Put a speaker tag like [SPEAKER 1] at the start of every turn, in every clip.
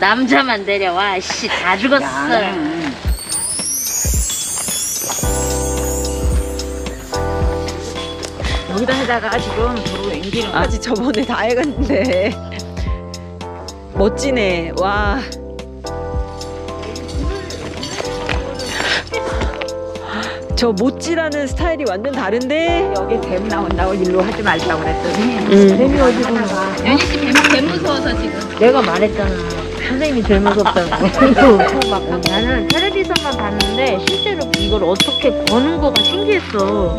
[SPEAKER 1] 남자만 데려와. 씨, 다 죽었어.
[SPEAKER 2] 여기다 해다가 지금 도로 앵기는
[SPEAKER 3] 아직 저번에 다 해갔는데 멋지네. 와. 저 못질하는 스타일이 완전 다른데.
[SPEAKER 2] 여기 뱀 나온다고 일로 하지 말자고 그랬더니
[SPEAKER 1] 뱀이 어디 보나.
[SPEAKER 4] 연희씨 뱀 무서워서 지금.
[SPEAKER 1] 내가 말했잖아. 선생님이 제일 무섭다고. 나는 텔레비전만 봤는데 실제로 이걸 어떻게 거는 거가 신기했어.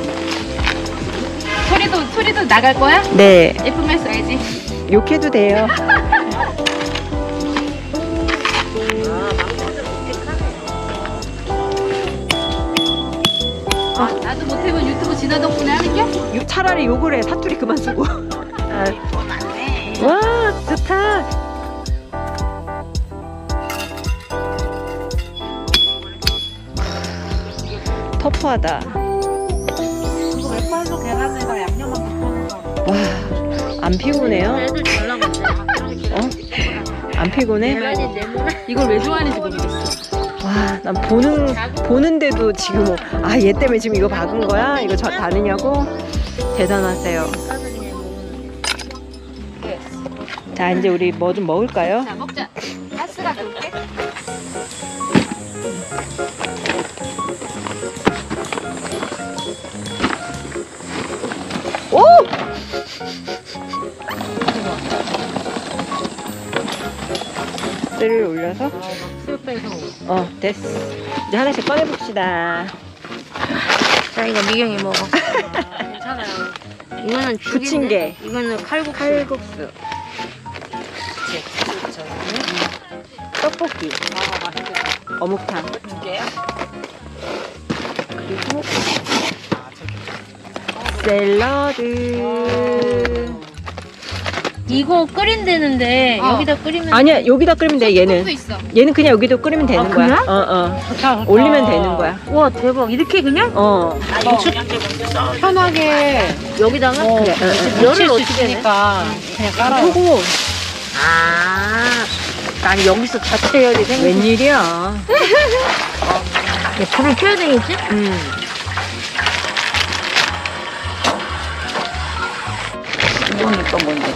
[SPEAKER 4] 소리도 나갈 거야?
[SPEAKER 3] 네.
[SPEAKER 4] 예쁜 말 써야지.
[SPEAKER 3] 욕해도 돼요.
[SPEAKER 4] 나도 못해본 유튜브 진화 덕분에 하는겨?
[SPEAKER 3] 차라리 욕을 해. 사투리 그만 쓰고. 와, 좋다. 터프하다.
[SPEAKER 2] 왼발로 계란에다 양념만 볶아놓은 거.
[SPEAKER 3] 와, 안 피곤해요?
[SPEAKER 1] 애들 잘 나갔네.
[SPEAKER 3] 안 피곤해?
[SPEAKER 1] 계란이 네모나.
[SPEAKER 4] 이걸 왜 좋아하는지 모르겠어.
[SPEAKER 3] 와, 난 보는데도 지금 얘 때문에 지금 이거 박은 거야? 이거 저 다느냐고? 대단하세요. 자, 이제 우리 뭐 좀 먹을까요?
[SPEAKER 4] 자, 먹자. 가스가 돌게.
[SPEAKER 3] 오! 쇠를 올려서 됐어. 이제 하나씩 꺼내봅시다.
[SPEAKER 1] 자, 이거 미경이 먹어. 괜찮아요. 이거는
[SPEAKER 3] 부침개.
[SPEAKER 1] 이거는 칼국수.
[SPEAKER 3] 칼국수. 떡볶이. 어묵탕.
[SPEAKER 2] 두 개야?
[SPEAKER 3] 그리고 샐러드.
[SPEAKER 1] 이거 끓인다는데 여기다 끓이면
[SPEAKER 3] 아니야, 여기다 끓이면 돼.
[SPEAKER 4] 또 있어.
[SPEAKER 3] 얘는 그냥 여기도 끓이면 되는 거야.
[SPEAKER 1] 그래?
[SPEAKER 3] 좋다. 올리면 되는 거야.
[SPEAKER 1] 와, 대박. 이렇게 그냥
[SPEAKER 4] 편하게
[SPEAKER 1] 여기다가
[SPEAKER 3] 그래.
[SPEAKER 1] 열을 어떻게 내?
[SPEAKER 2] 그냥 깔아.
[SPEAKER 3] 끄고.
[SPEAKER 1] 난 여기서 자체 열이 생겨.
[SPEAKER 3] 웬일이야.
[SPEAKER 1] 불을 켜야 되겠지?
[SPEAKER 2] 이거는 또 뭔데?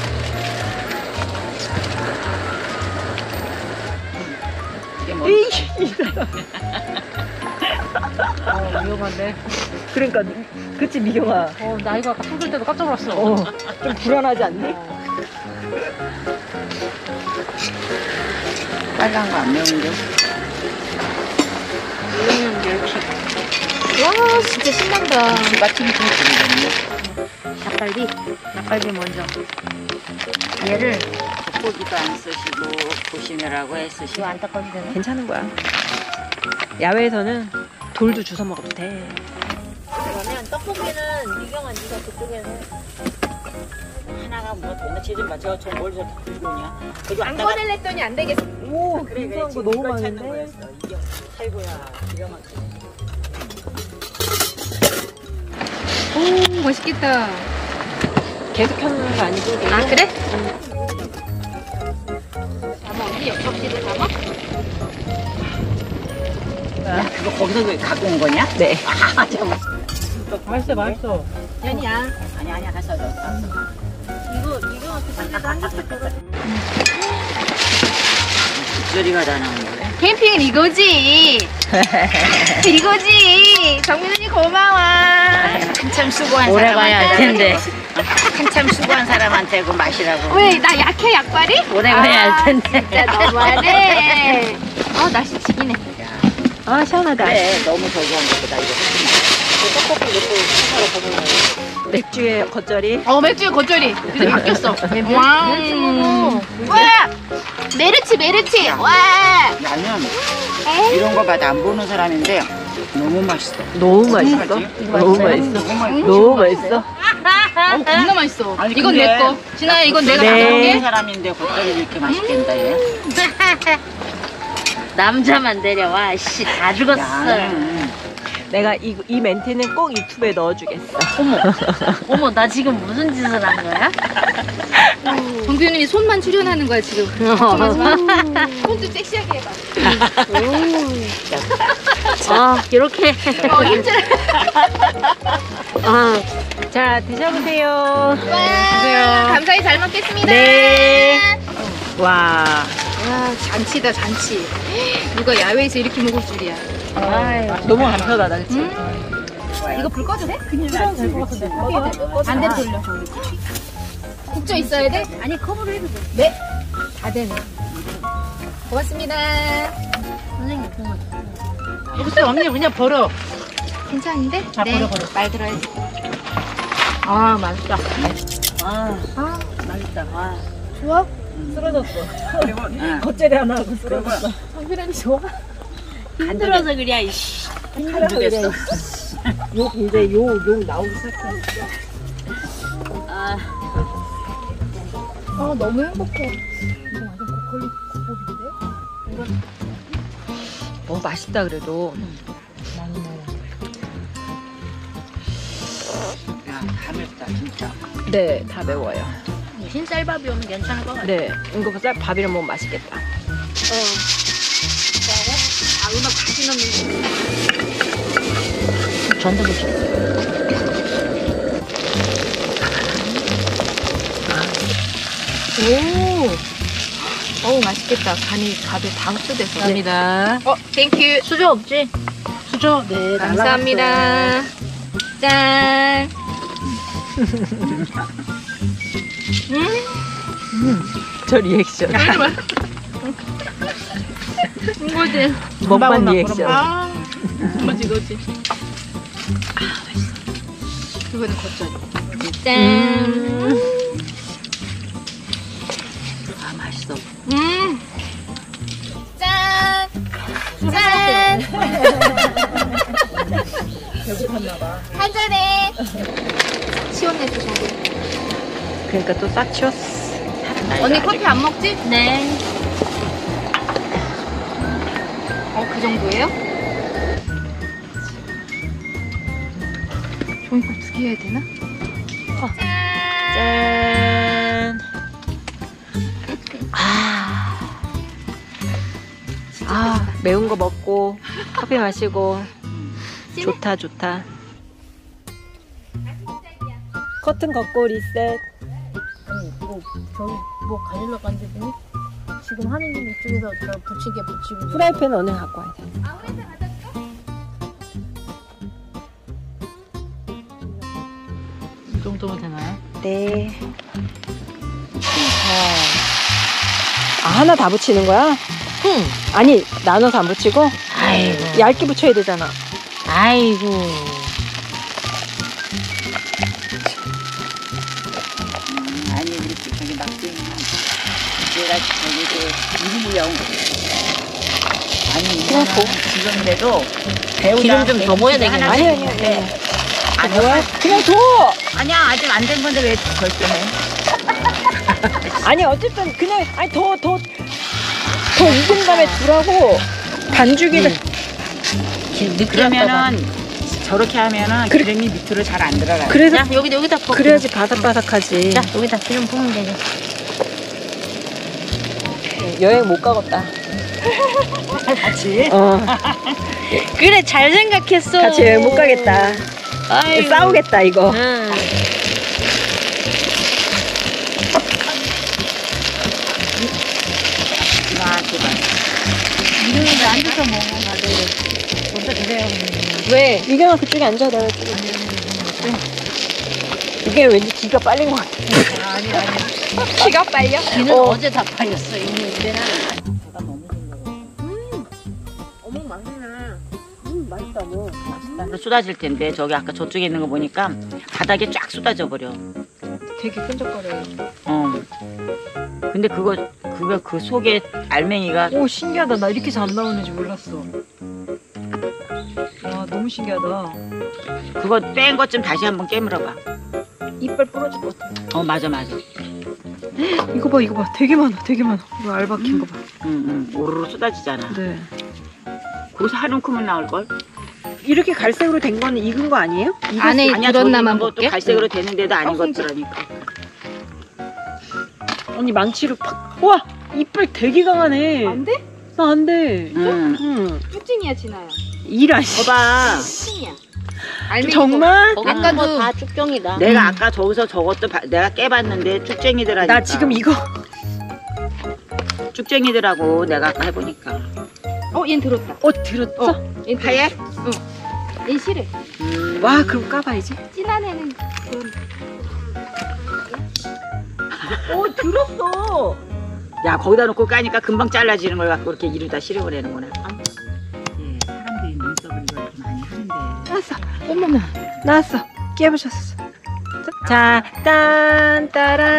[SPEAKER 2] 이게 뭐?
[SPEAKER 1] 위험한데.
[SPEAKER 3] 그러니까, 그치, 미경아.
[SPEAKER 1] 나 이거 숨길 때도 깜짝 놀랐어.
[SPEAKER 3] 좀 불안하지 않니?
[SPEAKER 2] 빨간 거 안 매운데?
[SPEAKER 1] 이거는 멸치.
[SPEAKER 4] 와, 진짜 신난다.
[SPEAKER 2] 마침 좀 들리겠네.
[SPEAKER 1] 닭갈비 먼저. 얘를
[SPEAKER 2] 돋보기도 안 쓰시고 보시느라고 애쓰시고.
[SPEAKER 1] 이거 안 닦아도 되나?
[SPEAKER 3] 괜찮은 거야. 야외에서는 돌도 주워 먹어도 돼.
[SPEAKER 1] 그러면 떡볶이는 미경아 네가 그쪽에는
[SPEAKER 2] 하나가 뭐 맨날 제좀 맞춰 저뭘 저렇게 들고 오냐. 그리고
[SPEAKER 4] 안 꺼낼랬더니 안 되겠어.
[SPEAKER 3] 오,
[SPEAKER 2] 그래
[SPEAKER 3] 괜찮은 거
[SPEAKER 2] 지금
[SPEAKER 3] 너무
[SPEAKER 2] 이걸 찾는
[SPEAKER 3] 많은데?
[SPEAKER 2] 거였어. 이게 최고야. 기가 막히네.
[SPEAKER 4] 오, 맛있겠다.
[SPEAKER 3] 계속 켜놓는 거 아니고.
[SPEAKER 4] 아, 그래? 담아, 언니 옆접시도 담아?
[SPEAKER 2] 야, 그거 거기서 왜 갖고 온 거냐?
[SPEAKER 3] 네.
[SPEAKER 2] 아, 참.
[SPEAKER 1] 맛있어.
[SPEAKER 4] 연이야.
[SPEAKER 2] 아니야, 가서 너.
[SPEAKER 1] 이거 미경한테 한 개씩 줘라.
[SPEAKER 2] 목소리가 다 나오는 거야.
[SPEAKER 4] 캠핑은 이거지. 이거지. 정민 언니 고마워.
[SPEAKER 2] 한참 수고한
[SPEAKER 1] 오래 가야 할 텐데.
[SPEAKER 2] 한참 수고한 사람한테 그 맛이라고.
[SPEAKER 4] 왜? 나 약해, 약발이?
[SPEAKER 1] 오래 가야 할 텐데.
[SPEAKER 4] 진짜 너무하네. 날씨 지기네.
[SPEAKER 3] 아, 시원하다.
[SPEAKER 2] 그래, 너무 저기 한 것보다 이거 훨씬 나아. 떡볶이 넣고 하나로 버무려.
[SPEAKER 3] 맥주에 겉절이.
[SPEAKER 4] 맥주의 겉절이. 이제 바뀌었어. 와. 와. 메르치. 와.
[SPEAKER 2] 나는 이런 거 봐도 안 보는 사람인데 너무 맛있어.
[SPEAKER 3] 너무 맛있어. 너무 맛있어. 너무 맛있어.
[SPEAKER 4] 겁나 맛있어.
[SPEAKER 2] 아니,
[SPEAKER 4] 이건
[SPEAKER 2] 근데
[SPEAKER 4] 내 거. 진아야, 이건 내가
[SPEAKER 3] 네.
[SPEAKER 2] 보는
[SPEAKER 4] 가져올게.
[SPEAKER 2] 사람인데 겉절이 이렇게 맛있겠다 얘.
[SPEAKER 1] 남자만 데려와. 씨, 다 죽었어.
[SPEAKER 2] 야,
[SPEAKER 3] 내가 이 멘트는 꼭 유튜브에 넣어주겠어.
[SPEAKER 1] 어머, 나 지금 무슨 짓을 한 거야?
[SPEAKER 4] 정비우님이 손만 출연하는 거야 지금. 걱정하지 마. 손 좀 섹시하게 해봐.
[SPEAKER 1] 아, 이렇게.
[SPEAKER 4] 힘들어.
[SPEAKER 3] 아, 자 드셔보세요.
[SPEAKER 4] 와, 감사히 잘 먹겠습니다.
[SPEAKER 3] 네. 와.
[SPEAKER 4] 야, 잔치다 잔치. 누가 야외에서 이렇게 먹을 줄이야.
[SPEAKER 3] 너무 간편하다, 그치?
[SPEAKER 4] 이거 불 꺼도 돼? 그냥 반대로 돌려. 국저 있어야 돼? 아니 컵으로 해도 돼. 네. 다 되네. 고맙습니다.
[SPEAKER 1] 선생님, 정말.
[SPEAKER 2] 글쎄 언니 그냥 버려.
[SPEAKER 4] 괜찮은데?
[SPEAKER 2] 자,
[SPEAKER 4] 네.
[SPEAKER 2] 버려.
[SPEAKER 4] 말 들어야지.
[SPEAKER 1] 아, 맛있다.
[SPEAKER 2] 맛있다. 와.
[SPEAKER 4] 좋아?
[SPEAKER 3] 겉절이 하나 하고 쓰러졌어.
[SPEAKER 4] 정비람이 좋아?
[SPEAKER 1] 힘들어서 그래, 이씨.
[SPEAKER 3] 힘들어서 그래. 욕 이제 욕 나오기 시작해.
[SPEAKER 1] 아,
[SPEAKER 4] 너무 행복해. 이거 완전 고퀄리 국밥인데?
[SPEAKER 3] 맛있다 그래도.
[SPEAKER 2] 야, 다 맵다 진짜.
[SPEAKER 3] 네, 다 매워요.
[SPEAKER 1] 흰쌀밥이 오면 괜찮을 것 같아.
[SPEAKER 3] 네, 이거 밥이랑 먹으면 맛있겠다.
[SPEAKER 4] 음악 다시 넣는
[SPEAKER 1] 전도 붙여.
[SPEAKER 4] 어우 맛있겠다. 밥에 다 흡수돼서.
[SPEAKER 1] 감사합니다.
[SPEAKER 4] 땡큐.
[SPEAKER 1] 수저 없지?
[SPEAKER 2] 수저 네.
[SPEAKER 4] 감사합니다. 짠.
[SPEAKER 3] 저 리액션.
[SPEAKER 4] 이거지.
[SPEAKER 3] 먹방 리액션.
[SPEAKER 4] 거지. 이거는 겉절이. 짠.
[SPEAKER 2] 아 맛있어.
[SPEAKER 4] 짠. 짠.
[SPEAKER 3] 배고팠나봐.
[SPEAKER 4] 한 잔에. 시원해서 저거.
[SPEAKER 3] 그러니까 또 싹 치웠어.
[SPEAKER 4] 언니 커피 안 먹지?
[SPEAKER 1] 네.
[SPEAKER 4] 그 정도예요? 종이컵 2개 해야 되나?
[SPEAKER 3] 짠. 매운 거 먹고 커피 마시고 좋다. 커튼 걷고 리셋.
[SPEAKER 1] 저기 뭐 가지러 간다더니 지금 하는 일 이쪽에서 저 붙이고.
[SPEAKER 3] 프라이팬 오늘 갖고 와야 돼.
[SPEAKER 1] 이 정도면 되나요?
[SPEAKER 3] 네. 하나 다 붙이는 거야? 아니, 나눠서 안 붙이고?
[SPEAKER 1] 아이고.
[SPEAKER 3] 얇게 붙여야 되잖아.
[SPEAKER 1] 아이고.
[SPEAKER 2] 아니 이렇게 저기 막둥이 내가 저기 일부영 아니 이거는 지금인데도
[SPEAKER 1] 기름 좀 더 부어야 되겠네.
[SPEAKER 3] 아니.
[SPEAKER 2] 아니
[SPEAKER 3] 뭐야? 그냥 둬!
[SPEAKER 2] 아니야 아직 안 된 건데 왜 결정해?
[SPEAKER 3] 아니, 어쨌든 그냥, 더 익은 다음에 두라고. 반죽이를.
[SPEAKER 2] 그러면은 저렇게 하면은 기름이 밑으로 잘 안 들어가요.
[SPEAKER 3] 그래서,
[SPEAKER 1] 자, 여기다 볶아.
[SPEAKER 3] 그래야지 바삭바삭하지.
[SPEAKER 1] 자, 여기다 기름 부으면 되지.
[SPEAKER 3] 여행 못 가겠다.
[SPEAKER 2] 같이.
[SPEAKER 1] 그래, 잘 생각했어.
[SPEAKER 3] 같이 여행 못 가겠다.
[SPEAKER 1] 아이고.
[SPEAKER 3] 싸우겠다, 이거.
[SPEAKER 1] 응.
[SPEAKER 2] 와 대박.
[SPEAKER 1] 이름을 앉아서 먹어, 다들. 먼저 드세요.
[SPEAKER 3] 왜? 이경아 그쪽에 앉아, 내가 이쪽에. 이게 왠지 기가 빨린 것 같아.
[SPEAKER 1] 아니.
[SPEAKER 3] 기가 빨려?
[SPEAKER 1] 귀는 어제 다 팔렸어, 이미. 이제는.
[SPEAKER 3] 어묵 맛있네. 맛있다, 뭐.
[SPEAKER 2] 쏟아질 텐데 저기 아까 저쪽에 있는 거 보니까 바닥에 쫙 쏟아져 버려.
[SPEAKER 3] 되게 끈적거려요.
[SPEAKER 2] 근데 그거 그 속에 알맹이가
[SPEAKER 3] 오, 신기하다. 나 이렇게 잘 나오는지 몰랐어. 와, 너무 신기하다.
[SPEAKER 2] 그거 뺀 것 좀 다시 한번 깨물어봐.
[SPEAKER 3] 이빨 부러질 것 같아.
[SPEAKER 2] 맞아.
[SPEAKER 3] 이거 봐. 되게 많아. 이거 알박힌 거 봐.
[SPEAKER 2] 오르르 쏟아지잖아.
[SPEAKER 3] 네.
[SPEAKER 2] 거기서 한 움큼은 나올 걸.
[SPEAKER 3] 이렇게 갈색으로 된 거는 익은 거 아니에요?
[SPEAKER 4] 안에
[SPEAKER 2] 아니야,
[SPEAKER 4] 들었나만
[SPEAKER 2] 것도
[SPEAKER 4] 볼게.
[SPEAKER 2] 갈색으로 되는데도 안 익었더라니까.
[SPEAKER 3] 언니 망치로 팍. 와 이빨 되게 강하네.
[SPEAKER 4] 안 돼?
[SPEAKER 3] 나 안 돼.
[SPEAKER 2] 응.
[SPEAKER 4] 쭉진이야 진아야.
[SPEAKER 3] 이라니.
[SPEAKER 2] 거봐.
[SPEAKER 4] 쭉진이야. 알맹이
[SPEAKER 3] 정말?
[SPEAKER 4] 아까도
[SPEAKER 1] 다 쭉정이다.
[SPEAKER 2] 내가 아까 저기서 저것도 내가 깨봤는데 쭉쟁이더라니까.
[SPEAKER 3] 나 지금 이거
[SPEAKER 2] 쭉쟁이더라고. 내가 아까 해보니까.
[SPEAKER 4] 얘는 들었다.
[SPEAKER 3] 들었어?
[SPEAKER 4] 얘는
[SPEAKER 2] 하얘?
[SPEAKER 4] 응. 얘는 실해.
[SPEAKER 3] 와 그럼 까봐야지.
[SPEAKER 4] 진한 애는 그런.
[SPEAKER 3] 들었어.
[SPEAKER 2] 야 거기다 놓고 까니까 금방 잘라지는 걸 갖고 이렇게 이루다 실험을 해는구나. 예, 사람들이 눈썹을 이렇게 많이 하는데.
[SPEAKER 3] 나왔어.
[SPEAKER 4] 어머나.
[SPEAKER 3] 나왔어. 깨부셨어. 자, 딴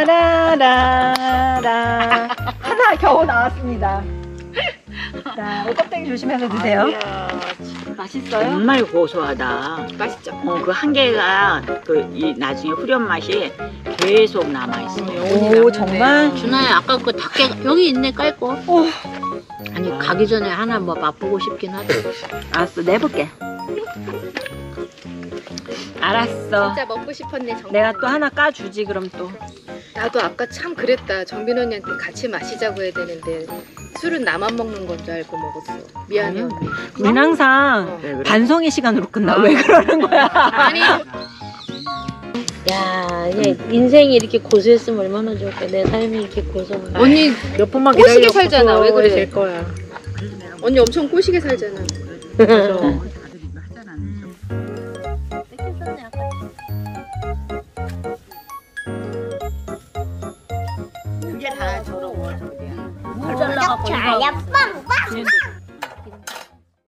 [SPEAKER 3] 따라라라라. 하나 겨우 나왔습니다. 자, 껍데기 조심해서 드세요. 맛있어요?
[SPEAKER 2] 정말 고소하다.
[SPEAKER 4] 맛있죠?
[SPEAKER 2] 그 한 개가 이 나중에 후련 맛이 계속 남아 있어.
[SPEAKER 3] 오, 정말?
[SPEAKER 1] 준아야 아까 그 닭게 여기 있네 깔 거.
[SPEAKER 3] 오,
[SPEAKER 1] 아니 가기 전에 하나 뭐 맛보고 싶긴 하다.
[SPEAKER 3] 알았어. 내볼게. 알았어.
[SPEAKER 4] 진짜 먹고 싶었네 정말.
[SPEAKER 3] 내가 또 하나 까주지 그럼 또.
[SPEAKER 4] 나도 아까 참 그랬다. 정빈 언니한테 같이 마시자고 해야 되는데 술은 나만 먹는 건 줄 알고 먹었어. 미안해 언니.
[SPEAKER 3] 우린 항상
[SPEAKER 2] 왜 그래?
[SPEAKER 3] 반성의 시간으로 끝나. 왜 그러는 거야?
[SPEAKER 4] 아니
[SPEAKER 1] 야, 얘 인생이 이렇게 고수했으면 얼마나 좋을까. 내 삶이 이렇게 고소한.
[SPEAKER 4] 언니
[SPEAKER 1] 몇 번만
[SPEAKER 4] 꼬시게 살잖아. 왜 그래?
[SPEAKER 1] 될 거야.
[SPEAKER 4] 언니 엄청 꼬시게 살잖아.
[SPEAKER 2] 다들 이거 하잖아. 그게 다 저런 거.
[SPEAKER 1] 잘라갖고